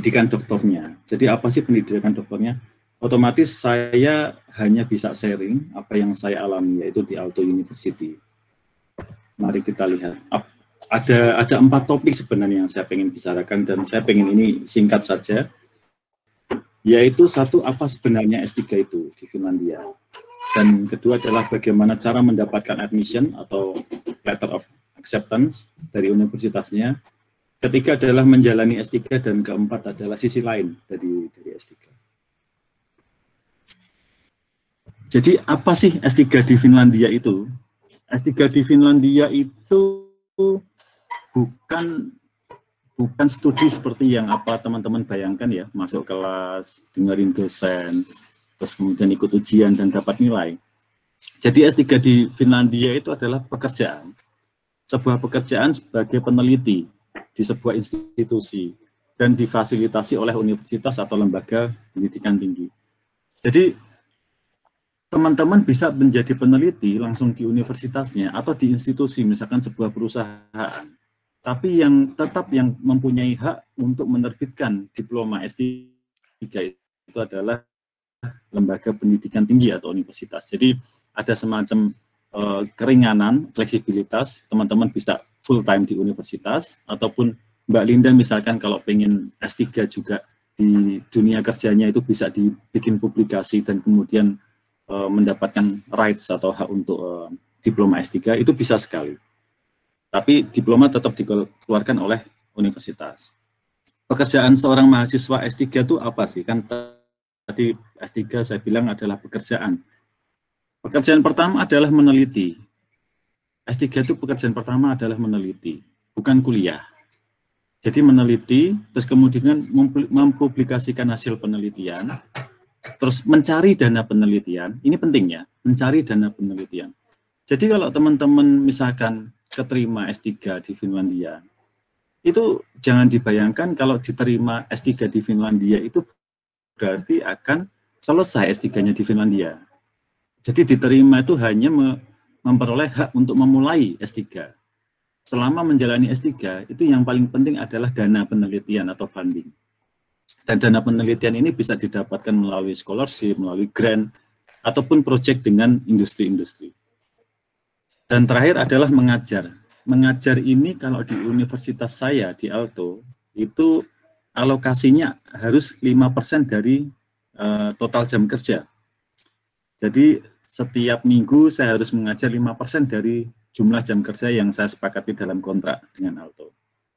pendidikan doktornya. Jadi apa sih pendidikan doktornya? Otomatis saya hanya bisa sharing apa yang saya alami, yaitu di Aalto University. Mari kita lihat. Ada 4 topik sebenarnya yang saya ingin bicarakan, dan saya ingin ini singkat saja. Yaitu satu, apa sebenarnya S3 itu di Finlandia. Dan kedua adalah bagaimana cara mendapatkan admission atau letter of acceptance dari universitasnya. Ketiga adalah menjalani S3, dan keempat adalah sisi lain dari S3. Jadi apa sih S3 di Finlandia itu? S3 di Finlandia itu bukan studi seperti yang apa teman-teman bayangkan ya, masuk kelas, dengerin dosen, terus kemudian ikut ujian dan dapat nilai. Jadi S3 di Finlandia itu adalah pekerjaan. Sebuah pekerjaan sebagai peneliti di sebuah institusi dan difasilitasi oleh universitas atau lembaga pendidikan tinggi. Jadi teman-teman bisa menjadi peneliti langsung di universitasnya atau di institusi, misalkan sebuah perusahaan. Tapi yang tetap yang mempunyai hak untuk menerbitkan diploma S3 itu adalah lembaga pendidikan tinggi atau universitas. Jadi ada semacam keringanan, fleksibilitas, teman-teman bisa full time di universitas, ataupun Mbak Linda misalkan kalau pengen S3 juga di dunia kerjanya itu bisa dibikin publikasi dan kemudian mendapatkan rights atau hak untuk diploma S3, itu bisa sekali. Tapi diploma tetap dikeluarkan oleh universitas. Pekerjaan seorang mahasiswa S3 itu apa sih? Kan tadi S3 saya bilang adalah pekerjaan. Pekerjaan pertama adalah meneliti. S3 itu pekerjaan pertama adalah meneliti, bukan kuliah. Jadi meneliti, terus kemudian mempublikasikan hasil penelitian, terus mencari dana penelitian. Ini penting ya, mencari dana penelitian. Jadi kalau teman-teman misalkan keterima S3 di Finlandia, itu jangan dibayangkan kalau diterima S3 di Finlandia itu berarti akan selesai S3-nya di Finlandia. Jadi diterima itu hanya memperoleh hak untuk memulai S3. Selama menjalani S3, itu yang paling penting adalah dana penelitian atau funding. Dan dana penelitian ini bisa didapatkan melalui scholarship, melalui grant, ataupun proyek dengan industri-industri. Dan terakhir adalah mengajar. Mengajar ini kalau di universitas saya, di Aalto, itu alokasinya harus 5% dari total jam kerja. Jadi setiap minggu saya harus mengajar 5% dari jumlah jam kerja yang saya sepakati dalam kontrak dengan Aalto.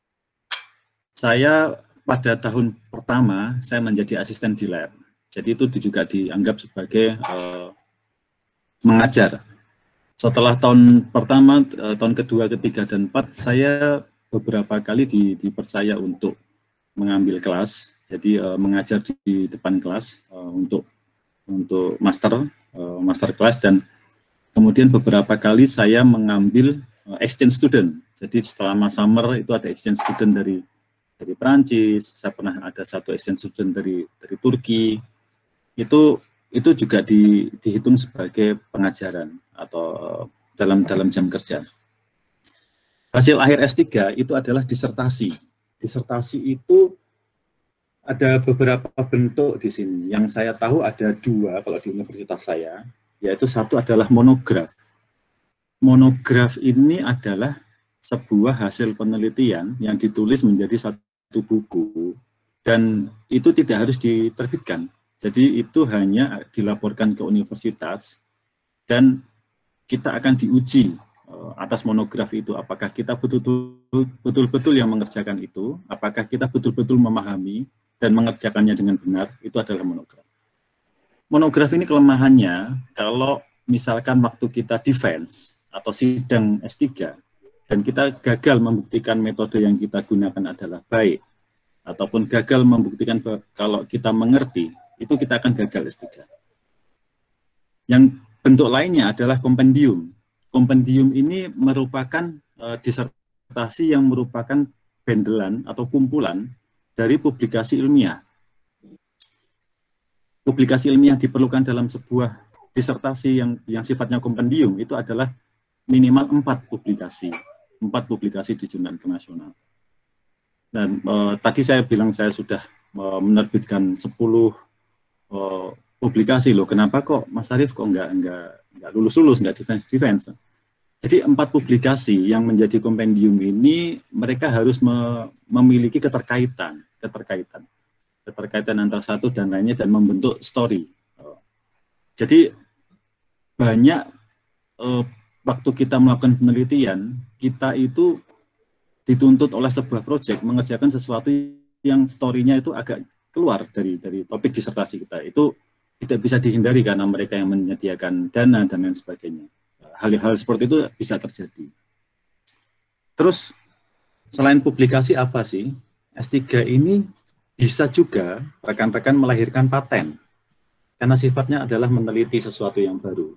Saya pada tahun pertama saya menjadi asisten di lab. Jadi itu juga dianggap sebagai mengajar. Setelah tahun pertama, tahun kedua, ketiga, dan 4, saya beberapa kali dipercaya untuk mengambil kelas. Jadi mengajar di depan kelas untuk master kelas, dan kemudian beberapa kali saya mengambil exchange student. Jadi selama summer itu ada exchange student dari Perancis, saya pernah ada satu exchange student dari Turki. Itu juga dihitung sebagai pengajaran atau dalam jam kerja. Hasil akhir S3 itu adalah disertasi. Disertasi itu ada beberapa bentuk di sini. Yang saya tahu ada 2 kalau di universitas saya, yaitu satu adalah monograf. Monograf ini adalah sebuah hasil penelitian yang ditulis menjadi satu buku, dan itu tidak harus diterbitkan. Jadi itu hanya dilaporkan ke universitas, dan kita akan diuji atas monograf itu, apakah kita betul-betul yang mengerjakan itu, apakah kita betul-betul memahami dan mengerjakannya dengan benar. Itu adalah monograf. Monograf ini kelemahannya, kalau misalkan waktu kita defense atau sidang S3, dan kita gagal membuktikan metode yang kita gunakan adalah baik, ataupun gagal membuktikan kalau kita mengerti, itu kita akan gagal S3. Yang bentuk lainnya adalah kompendium. Kompendium ini merupakan disertasi yang merupakan bendelan atau kumpulan dari publikasi ilmiah. Publikasi ilmiah diperlukan dalam sebuah disertasi yang sifatnya kompendium itu adalah minimal 4 publikasi di jurnal internasional. Dan tadi saya bilang saya sudah menerbitkan 10 publikasi loh. Kenapa kok Mas Arief kok nggak lulus, nggak defense? Jadi 4 publikasi yang menjadi kompendium ini mereka harus memiliki keterkaitan antara satu dan lainnya dan membentuk story. Jadi banyak waktu kita melakukan penelitian, kita itu dituntut oleh sebuah proyek mengerjakan sesuatu yang story-nya itu agak keluar dari topik disertasi kita. Itu tidak bisa dihindari karena mereka yang menyediakan dana dan lain sebagainya. Hal-hal seperti itu bisa terjadi. Terus selain publikasi apa sih? S3 ini bisa juga rekan-rekan melahirkan paten. Karena sifatnya adalah meneliti sesuatu yang baru.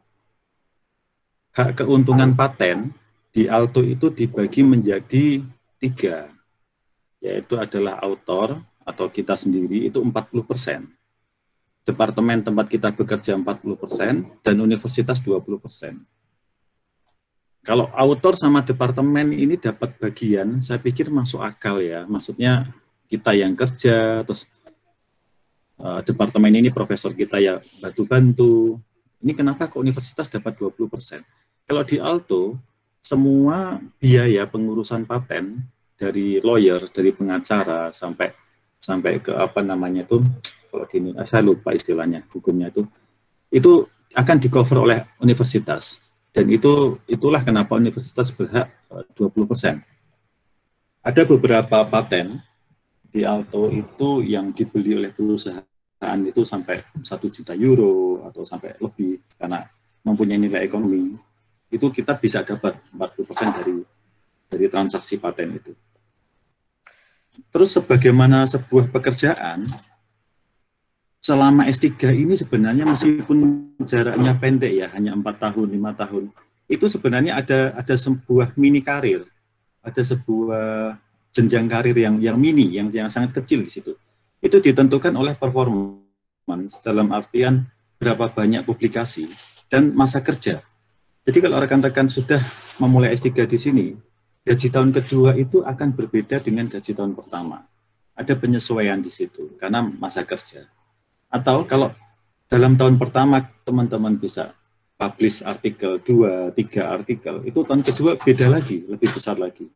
Hak keuntungan paten di Alto itu dibagi menjadi 3, yaitu adalah autor atau kita sendiri itu 40%. Departemen tempat kita bekerja 40% dan universitas 20%. Kalau autor sama departemen ini dapat bagian, saya pikir masuk akal ya. Maksudnya kita yang kerja, terus departemen ini profesor kita ya bantu-bantu. Ini kenapa ke universitas dapat 20%? Kalau di Alto, semua biaya pengurusan paten dari lawyer, dari pengacara sampai ke apa namanya itu, kalau di ini saya lupa istilahnya, hukumnya itu akan di-cover oleh universitas. Dan itulah kenapa universitas berhak 20%. Ada beberapa paten di Alto itu yang dibeli oleh perusahaan itu sampai 1 juta euro atau sampai lebih karena mempunyai nilai ekonomi. Itu kita bisa dapat 40% dari transaksi paten itu. Terus sebagaimana sebuah pekerjaan, selama S3 ini sebenarnya meskipun jaraknya pendek ya, hanya 4 tahun, 5 tahun, itu sebenarnya ada sebuah mini karir, ada sebuah jenjang karir yang mini, yang sangat kecil di situ. Itu ditentukan oleh performance dalam artian berapa banyak publikasi dan masa kerja. Jadi kalau rekan-rekan sudah memulai S3 di sini, gaji tahun kedua itu akan berbeda dengan gaji tahun pertama. Ada penyesuaian di situ karena masa kerja. Atau kalau dalam tahun pertama teman-teman bisa publish artikel 2, 3 artikel, itu tahun kedua beda lagi, lebih besar lagi.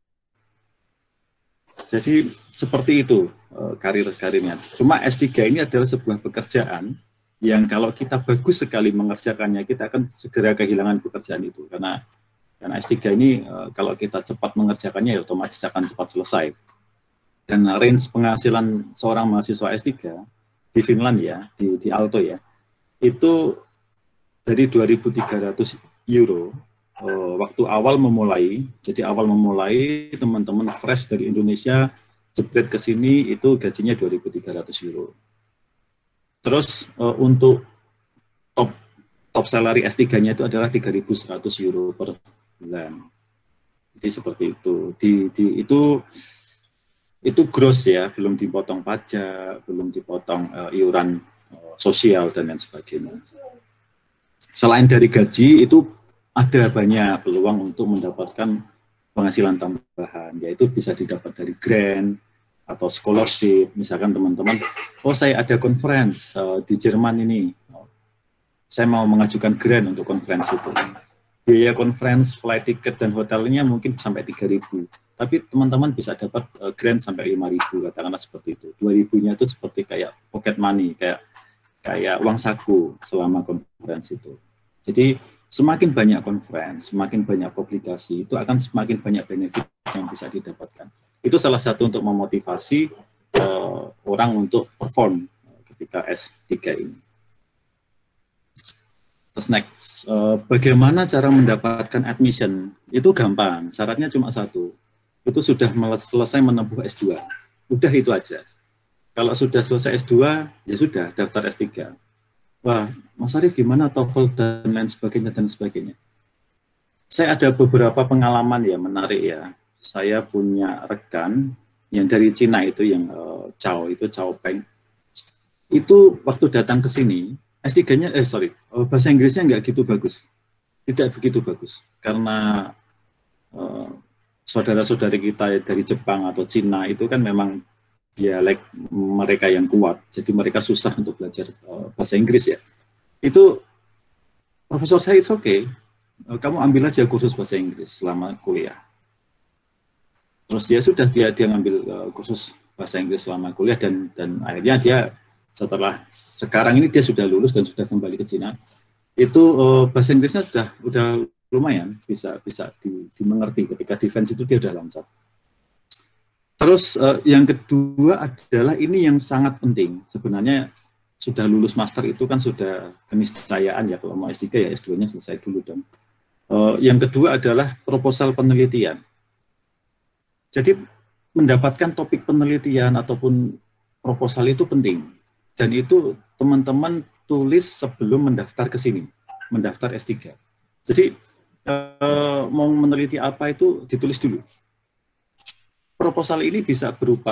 Jadi seperti itu karir-karirnya. Cuma S3 ini adalah sebuah pekerjaan yang kalau kita bagus sekali mengerjakannya, kita akan segera kehilangan pekerjaan itu. Karena S3 ini kalau kita cepat mengerjakannya, ya otomatis akan cepat selesai. Dan range penghasilan seorang mahasiswa S3 di Finland ya, di Alto ya, itu dari 2.300 euro waktu awal memulai. Jadi awal memulai teman-teman fresh dari Indonesia jebret ke sini itu gajinya 2.300 euro. Terus untuk top salary S3-nya itu adalah 3.100 euro per bulan. Jadi seperti itu. Itu gross ya, belum dipotong pajak, belum dipotong iuran sosial dan lain sebagainya. Selain dari gaji, itu ada banyak peluang untuk mendapatkan penghasilan tambahan, yaitu bisa didapat dari grant atau scholarship. Misalkan teman-teman, oh saya ada conference di Jerman ini, saya mau mengajukan grant untuk conference itu. Biaya conference, flight ticket, dan hotelnya mungkin sampai 3.000. Tapi teman-teman bisa dapat grant sampai 5.000, katakanlah seperti itu. 2.000-nya itu seperti kayak pocket money, kayak uang saku selama conference itu. Jadi semakin banyak conference, semakin banyak publikasi, itu akan semakin banyak benefit yang bisa didapatkan. Itu salah satu untuk memotivasi orang untuk perform ketika S3 ini. Terus next, bagaimana cara mendapatkan admission? Itu gampang, syaratnya cuma satu. Itu sudah selesai menempuh S2. Udah itu aja. Kalau sudah selesai S2, ya sudah, daftar S3. Wah, Mas Arief gimana TOEFL dan lain sebagainya. Saya ada beberapa pengalaman ya, menarik ya. Saya punya rekan yang dari Cina itu, yang Chao Peng. Itu waktu datang ke sini, S3-nya, bahasa Inggrisnya nggak gitu bagus. Tidak begitu bagus. Karena saudara-saudari kita dari Jepang atau Cina itu kan memang dialek mereka yang kuat, jadi mereka susah untuk belajar bahasa Inggris ya. Itu profesor saya, it's okay, kamu ambil aja kursus bahasa Inggris selama kuliah. Terus ya sudah, dia ngambil kursus bahasa Inggris selama kuliah, dan akhirnya dia setelah sekarang ini dia sudah lulus dan sudah kembali ke Cina. Itu bahasa Inggrisnya udah lumayan bisa dimengerti. Ketika defense itu dia udah lancar. Terus yang kedua adalah ini yang sangat penting. Sebenarnya sudah lulus master itu kan sudah keniscayaan ya, kalau mau S3 ya S2-nya selesai dulu dong. Yang kedua adalah proposal penelitian. Jadi mendapatkan topik penelitian ataupun proposal itu penting. Dan itu teman-teman tulis sebelum mendaftar ke sini, mendaftar S3. Jadi mau meneliti apa itu ditulis dulu. Proposal ini bisa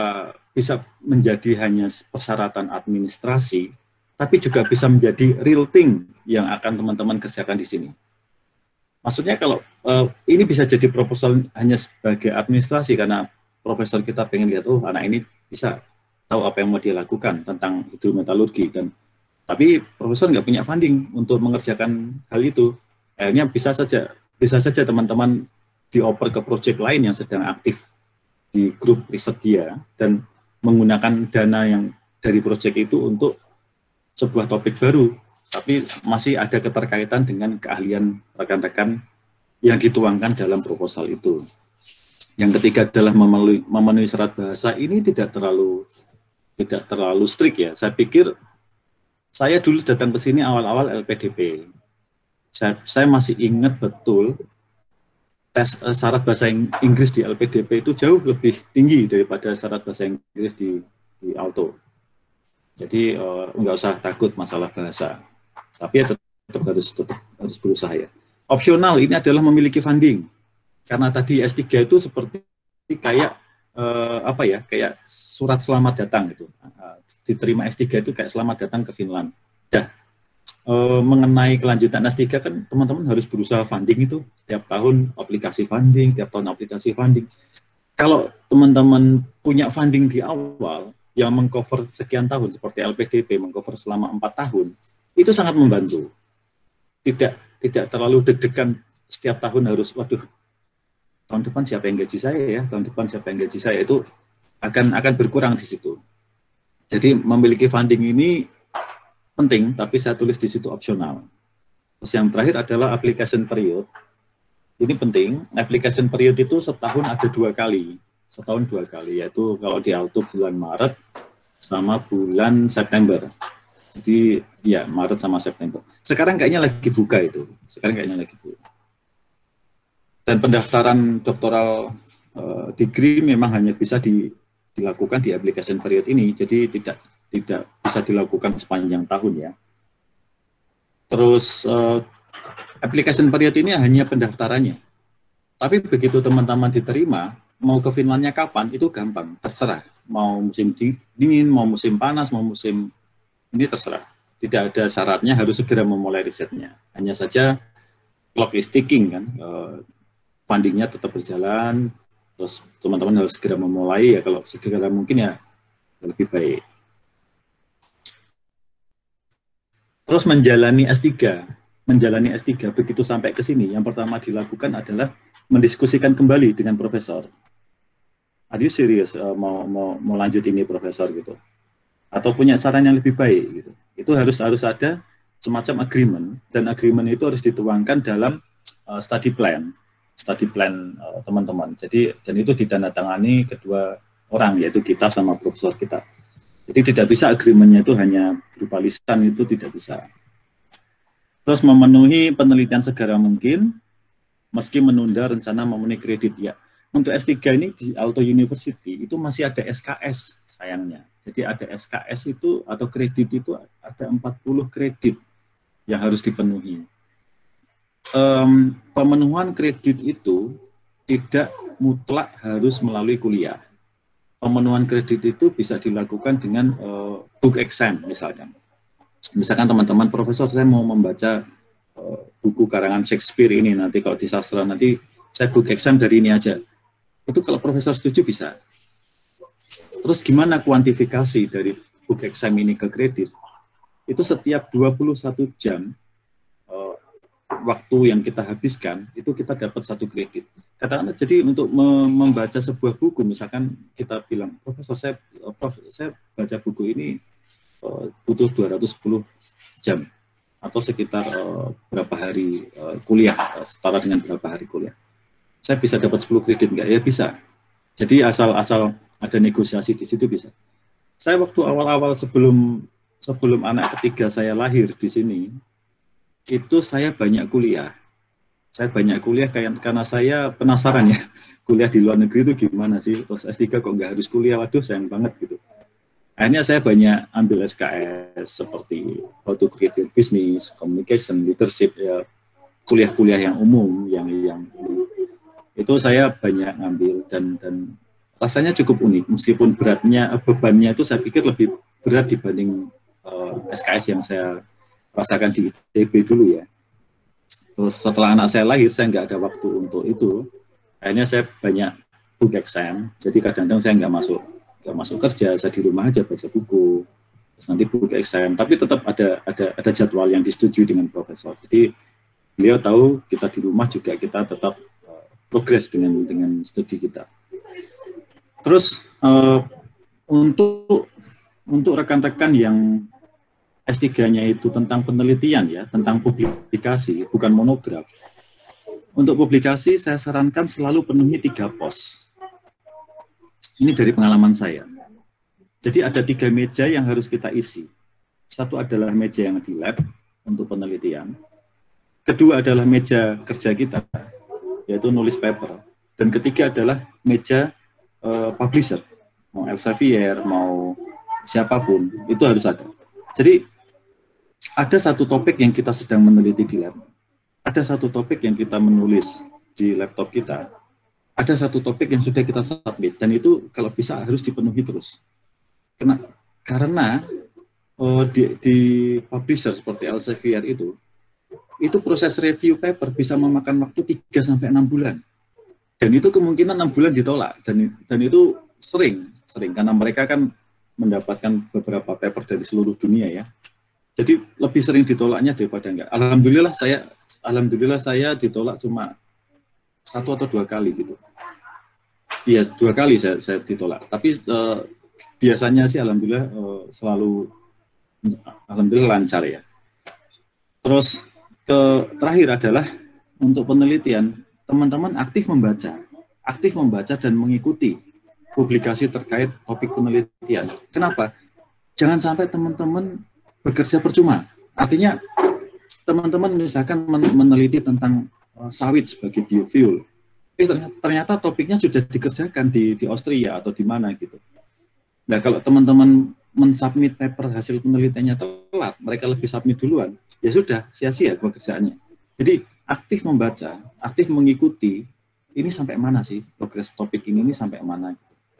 menjadi hanya persyaratan administrasi, tapi juga bisa menjadi real thing yang akan teman-teman kerjakan di sini. Maksudnya kalau ini bisa jadi proposal hanya sebagai administrasi, karena profesor kita pengen lihat, oh anak ini bisa tahu apa yang mau dia lakukan tentang hidrometalurgi, tapi profesor nggak punya funding untuk mengerjakan hal itu. Akhirnya bisa saja teman-teman dioper ke proyek lain yang sedang aktif di grup riset dia, dan menggunakan dana yang dari proyek itu untuk sebuah topik baru, tapi masih ada keterkaitan dengan keahlian rekan-rekan yang dituangkan dalam proposal itu. Yang ketiga adalah memenuhi syarat bahasa. Ini tidak terlalu strict ya. Saya pikir, saya dulu datang ke sini awal-awal LPDP. Saya masih ingat betul tes syarat bahasa Inggris di LPDP itu jauh lebih tinggi daripada syarat bahasa Inggris di Alto. Jadi nggak usah takut masalah bahasa. Tapi ya tetap harus berusaha ya. Opsional ini adalah memiliki funding. Karena tadi S3 itu seperti kayak kayak surat selamat datang gitu. Diterima S3 itu kayak selamat datang ke Finland. Mengenai kelanjutan S3 kan teman-teman harus berusaha funding itu. Tiap tahun aplikasi funding, Kalau teman-teman punya funding di awal yang mengcover sekian tahun, seperti LPDP mengcover selama 4 tahun, itu sangat membantu. Tidak terlalu deg-degan setiap tahun harus, waduh, tahun depan siapa yang gaji saya ya, itu akan berkurang di situ. Jadi memiliki funding ini penting, tapi saya tulis di situ opsional. Terus yang terakhir adalah application period. Ini penting, application period itu setahun ada 2 kali, yaitu kalau di Alto bulan Maret sama bulan September. Jadi ya Maret sama September. Sekarang kayaknya lagi buka itu. Dan pendaftaran doktoral degree memang hanya bisa dilakukan di application period ini. Jadi tidak bisa dilakukan sepanjang tahun ya. Terus application period ini hanya pendaftarannya. Tapi begitu teman-teman diterima, mau ke Finlandnya kapan itu gampang, terserah. Mau musim dingin, mau musim panas, mau musim ini terserah. Tidak ada syaratnya harus segera memulai risetnya. Hanya saja clock is ticking kan, fundingnya tetap berjalan, terus teman-teman harus segera memulai ya, kalau segera mungkin ya lebih baik. Terus menjalani S3 begitu sampai ke sini, yang pertama dilakukan adalah mendiskusikan kembali dengan profesor. Are you serious mau lanjut ini profesor gitu? Atau punya saran yang lebih baik gitu. Itu harus ada semacam agreement, dan agreement itu harus dituangkan dalam study plan teman-teman. Jadi dan itu ditandatangani kedua orang, yaitu kita sama profesor kita. Jadi tidak bisa agreement-nya itu hanya berupa lisan, itu tidak bisa. Terus memenuhi penelitian segera mungkin, meski menunda rencana memenuhi kredit ya. Untuk S3 ini di Alto University itu masih ada SKS sayangnya. Jadi ada SKS itu atau kredit itu ada 40 kredit yang harus dipenuhi. Pemenuhan kredit itu tidak mutlak harus melalui kuliah. Pemenuhan kredit itu bisa dilakukan dengan book exam misalkan. Misalkan teman-teman, profesor saya mau membaca buku karangan Shakespeare ini, nanti kalau di sastra nanti saya book exam dari ini aja. Itu kalau profesor setuju bisa. Terus gimana kuantifikasi dari book exam ini ke kredit? Itu setiap 21 jam waktu yang kita habiskan, itu kita dapat 1 kredit. Katakanlah, jadi untuk membaca sebuah buku, misalkan kita bilang, Profesor, saya baca buku ini butuh 210 jam, atau sekitar berapa hari kuliah, setara dengan berapa hari kuliah. Saya bisa dapat 10 kredit nggak? Ya bisa. Jadi asal ada negosiasi di situ bisa. Saya waktu awal-awal sebelum anak ketiga saya lahir di sini, itu saya banyak kuliah. Saya banyak kuliah karena saya penasaran ya, kuliah di luar negeri itu gimana sih, terus S3 kok nggak harus kuliah, waduh sayang banget gitu. Akhirnya saya banyak ambil SKS seperti how to create your business, communication, leadership, ya, kuliah-kuliah yang umum, yang itu saya banyak ngambil dan rasanya cukup unik, meskipun bebannya itu saya pikir lebih berat dibanding SKS yang saya rasakan di ITB dulu ya. Terus setelah anak saya lahir, saya nggak ada waktu untuk itu. Akhirnya saya banyak book exam. Jadi kadang-kadang saya nggak masuk kerja, saya di rumah aja baca buku. Terus nanti book exam. Tapi tetap ada jadwal yang disetujui dengan profesor. Jadi beliau tahu kita di rumah juga kita tetap progres dengan studi kita. Terus untuk rekan-rekan yang S3-nya itu tentang penelitian ya, tentang publikasi, bukan monograf. Untuk publikasi saya sarankan selalu penuhi 3 pos. Ini dari pengalaman saya. Jadi ada 3 meja yang harus kita isi. Satu adalah meja yang di lab untuk penelitian. Kedua adalah meja kerja kita, yaitu nulis paper. Dan ketiga adalah meja publisher, mau Elsevier, mau siapapun, itu harus ada. Jadi ada satu topik yang kita sedang meneliti di lab, ada satu topik yang kita menulis di laptop kita, ada satu topik yang sudah kita submit, dan itu kalau bisa harus dipenuhi terus. Karena di publisher seperti Elsevier itu proses review paper bisa memakan waktu 3-6 bulan. Dan itu kemungkinan 6 bulan ditolak, dan itu sering karena mereka kan mendapatkan beberapa paper dari seluruh dunia ya. Jadi lebih sering ditolaknya daripada enggak. Alhamdulillah saya ditolak cuma 1 atau 2 kali gitu. Iya, 2 kali saya ditolak. Tapi biasanya sih alhamdulillah selalu alhamdulillah lancar ya. Terus terakhir adalah untuk penelitian, teman-teman aktif membaca dan mengikuti publikasi terkait topik penelitian. Kenapa? Jangan sampai teman-teman bekerja percuma. Artinya teman-teman misalkan meneliti tentang sawit sebagai biofuel, ternyata topiknya sudah dikerjakan di Austria atau di mana gitu. Nah kalau teman-teman mensubmit paper hasil penelitiannya telat, mereka lebih submit duluan, ya sudah sia-sia pekerjaannya. Jadi aktif membaca, aktif mengikuti, ini sampai mana sih progres topik ini sampai mana?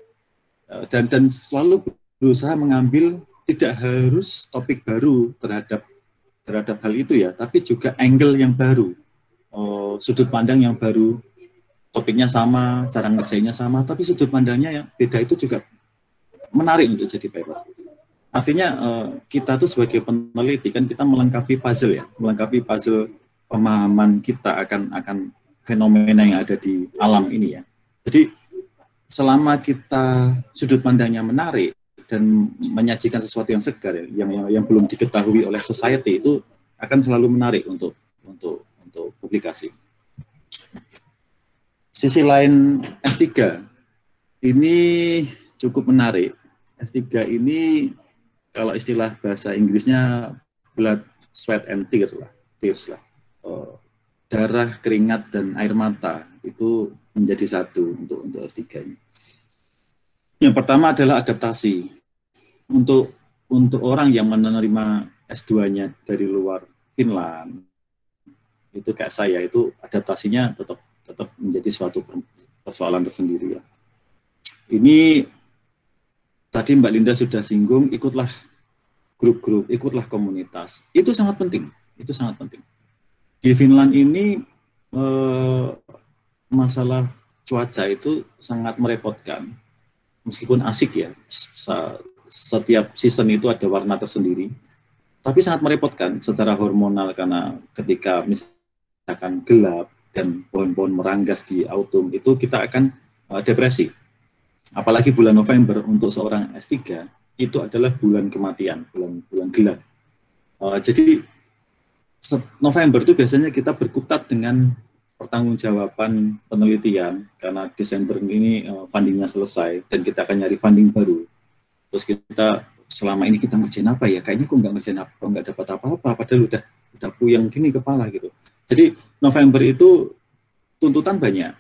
Dan selalu berusaha mengambil tidak harus topik baru terhadap hal itu ya, tapi juga angle yang baru, sudut pandang yang baru, topiknya sama, cara ngerjainnya sama, tapi sudut pandangnya yang beda itu juga menarik untuk jadi paper. Artinya kita tuh sebagai peneliti kan kita melengkapi puzzle ya, melengkapi puzzle pemahaman kita akan fenomena yang ada di alam ini ya. Jadi selama kita sudut pandangnya menarik dan menyajikan sesuatu yang segar, yang belum diketahui oleh society, itu akan selalu menarik untuk publikasi. Sisi lain S3 ini cukup menarik. S3 ini kalau istilah bahasa Inggrisnya blood, sweat, and tears lah. Darah, keringat, dan air mata itu menjadi satu untuk S3 ini. Yang pertama adalah adaptasi. Untuk orang yang menerima S2-nya dari luar Finland, itu kayak saya, itu adaptasinya tetap menjadi suatu persoalan tersendiri ya. Ini tadi Mbak Linda sudah singgung, ikutlah grup-grup, ikutlah komunitas. Itu sangat penting, itu sangat penting. Di Finland ini masalah cuaca itu sangat merepotkan. meskipun asik ya, setiap season itu ada warna tersendiri, tapi sangat merepotkan secara hormonal karena ketika misalkan gelap dan pohon-pohon meranggas di autumn itu kita akan depresi. Apalagi bulan November untuk seorang S3 itu adalah bulan kematian, bulan gelap. Jadi November itu biasanya kita berkutat dengan pertanggungjawaban penelitian karena Desember ini fundingnya selesai dan kita akan nyari funding baru. Terus kita selama ini kita ngerjain apa ya? Kayaknya kok nggak ngerjain apa, nggak dapat apa-apa, padahal udah puyeng gini kepala gitu. Jadi November itu tuntutan banyak.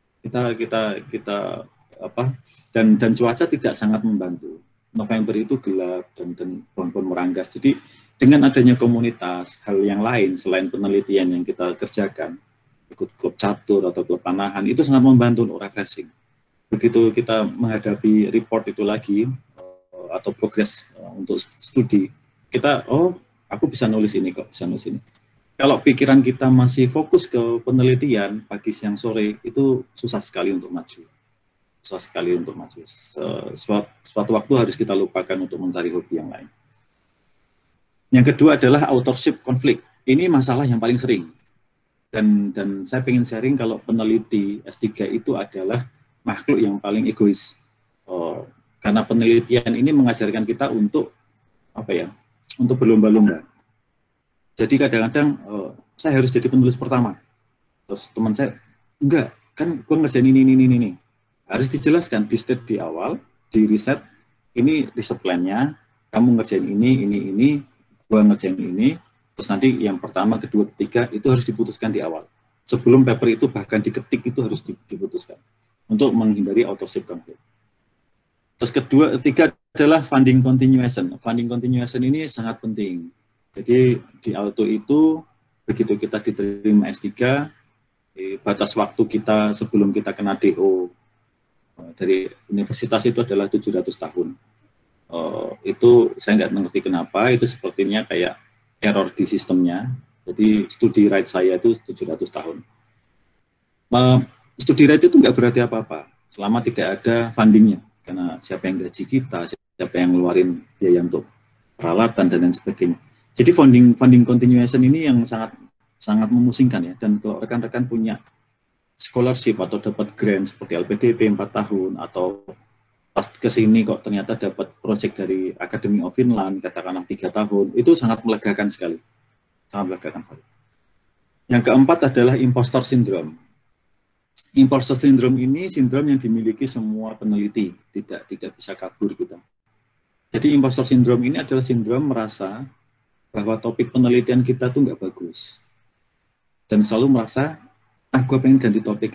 Kita apa? Dan cuaca tidak sangat membantu. November itu gelap dan pohon-pohon meranggas. Jadi dengan adanya komunitas, hal yang lain selain penelitian yang kita kerjakan, ikut klub catur atau klub panahan, itu sangat membantu untuk refreshing. Begitu kita menghadapi report itu lagi, atau progres untuk studi, kita, oh aku bisa nulis ini kok, bisa nulis ini. Kalau pikiran kita masih fokus ke penelitian, pagi, siang, sore, itu susah sekali untuk maju. Susah sekali untuk maju. Suatu waktu harus kita lupakan untuk mencari hobi yang lain. Yang kedua adalah authorship konflik. Ini masalah yang paling sering. Dan saya pengen sharing kalau peneliti S3 itu adalah makhluk yang paling egois. Karena penelitian ini mengajarkan kita untuk apa ya? Untuk berlomba-lomba. Jadi kadang-kadang saya harus jadi penulis pertama. Terus teman saya, enggak, kan gue ngerjain ini. Harus dijelaskan, di state di awal, di riset, ini riset plan-nya, kamu ngerjain ini, gue ngerjain ini, terus nanti yang pertama, kedua, ketiga, itu harus diputuskan di awal. Sebelum paper itu bahkan diketik, itu harus diputuskan. Untuk menghindari authorship conflict. Terus ketiga adalah funding continuation. Funding continuation ini sangat penting. Jadi di Alto itu, begitu kita diterima S3, batas waktu kita sebelum kita kena DO, dari universitas itu adalah 700 tahun. Itu saya nggak mengerti kenapa, itu sepertinya kayak error di sistemnya. Jadi studi right saya itu 700 tahun. Studi right itu nggak berarti apa-apa, selama tidak ada fundingnya. Karena siapa yang gaji kita, siapa yang ngeluarin biaya untuk peralatan dan lain sebagainya. Jadi funding continuation ini yang sangat memusingkan ya. Dan kalau rekan-rekan punya scholarship atau dapat grant seperti LPDP 4 tahun atau pas ke sini kok ternyata dapat project dari Academy of Finland katakanlah 3 tahun, itu sangat melegakan sekali. Sangat melegakan sekali. Yang keempat adalah impostor syndrome. Impostor syndrome ini sindrom yang dimiliki semua peneliti, tidak bisa kabur kita. Jadi impostor syndrome ini adalah sindrom merasa bahwa topik penelitian kita tuh nggak bagus. Dan selalu merasa gue pengen ganti topik,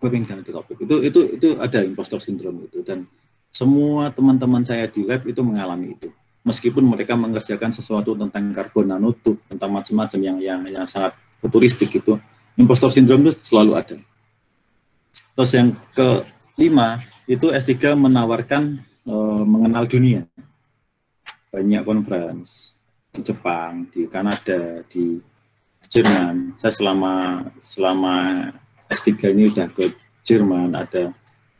itu ada impostor syndrome itu, dan semua teman-teman saya di lab itu mengalami itu, meskipun mereka mengerjakan sesuatu tentang karbon nanotube, tentang macam-macam yang sangat futuristik itu, impostor syndrome itu selalu ada. Terus yang kelima itu S3 menawarkan mengenal dunia, banyak conference di Jepang, di Kanada, di Jerman. Saya selama S3 ini udah ke Jerman, ada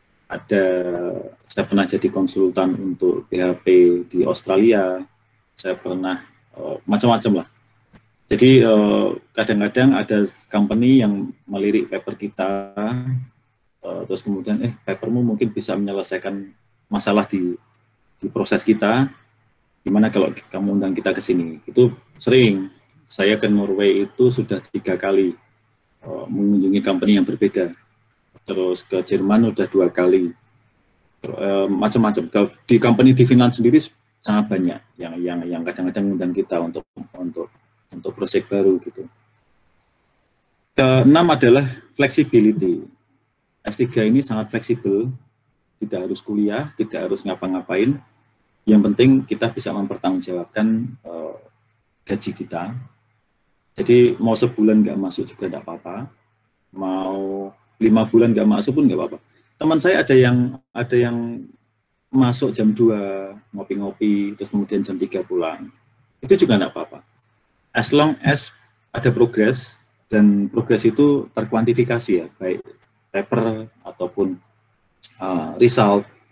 saya pernah jadi konsultan untuk PHP di Australia, saya pernah macam-macam lah. Jadi kadang-kadang ada company yang melirik paper kita, terus kemudian papermu mungkin bisa menyelesaikan masalah di proses kita, gimana kalau kamu undang kita ke sini. Itu sering. Saya ke Norway itu sudah 3 kali mengunjungi company yang berbeda. Terus ke Jerman udah 2 kali. Macam-macam. Di company di Finland sendiri sangat banyak yang kadang-kadang mengundang kita untuk proyek baru gitu. Keenam adalah flexibility. S3 ini sangat fleksibel, tidak harus kuliah, tidak harus ngapa-ngapain. Yang penting kita bisa mempertanggungjawabkan gaji kita. Jadi mau sebulan nggak masuk juga nggak apa-apa, mau 5 bulan nggak masuk pun nggak apa-apa. Teman saya ada yang masuk jam 2 ngopi-ngopi, terus kemudian jam 3 pulang. Itu juga nggak apa-apa. As long as ada progres, dan progres itu terkuantifikasi ya, baik paper ataupun result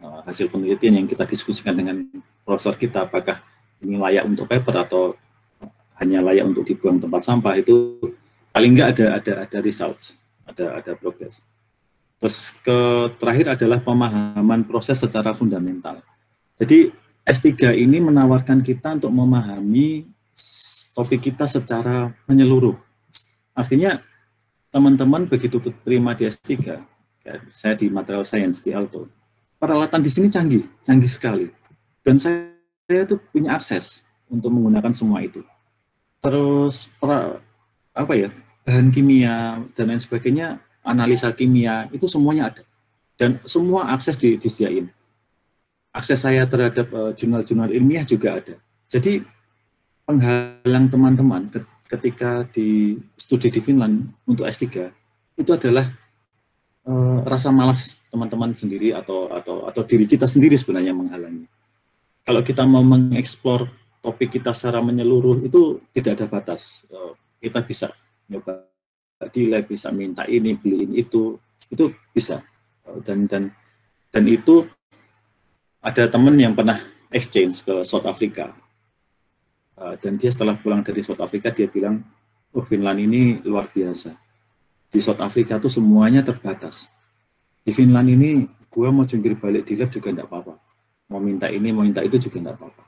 hasil penelitian yang kita diskusikan dengan profesor kita, apakah ini layak untuk paper atau hanya layak untuk dibuang tempat sampah, itu paling nggak ada results, ada progress. Terus terakhir adalah pemahaman proses secara fundamental. Jadi S3 ini menawarkan kita untuk memahami topik kita secara menyeluruh. Artinya teman-teman begitu terima di S3, saya di Material Science di Aalto, peralatan di sini canggih sekali. Dan saya tuh punya akses untuk menggunakan semua itu. Terus bahan kimia dan lain sebagainya, analisa kimia itu semuanya ada, dan semua akses disediain. Akses saya terhadap jurnal-jurnal ilmiah juga ada. Jadi penghalang teman-teman ketika di studi di Finland untuk S3 itu adalah rasa malas teman-teman sendiri atau diri kita sendiri sebenarnya menghalangi. Kalau kita mau mengeksplor topik kita secara menyeluruh itu tidak ada batas. Kita bisa nyoba di lab, bisa minta ini, beliin itu bisa. Dan itu ada teman yang pernah exchange ke South Africa. Dan dia setelah pulang dari South Africa, dia bilang, oh Finland ini luar biasa. Di South Africa tuh semuanya terbatas. Di Finland ini, gua mau jungkir balik di lab juga enggak apa-apa. Mau minta ini, mau minta itu juga enggak apa-apa.